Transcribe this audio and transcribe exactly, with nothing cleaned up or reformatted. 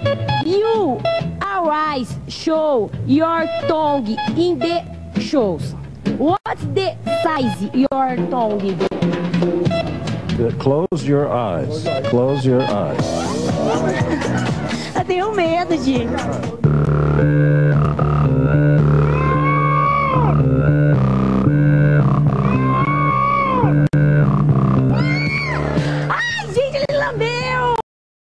You always show your tongue in the shows. What's the size your tongue? Close your eyes. Close your eyes. Eu tenho medo de...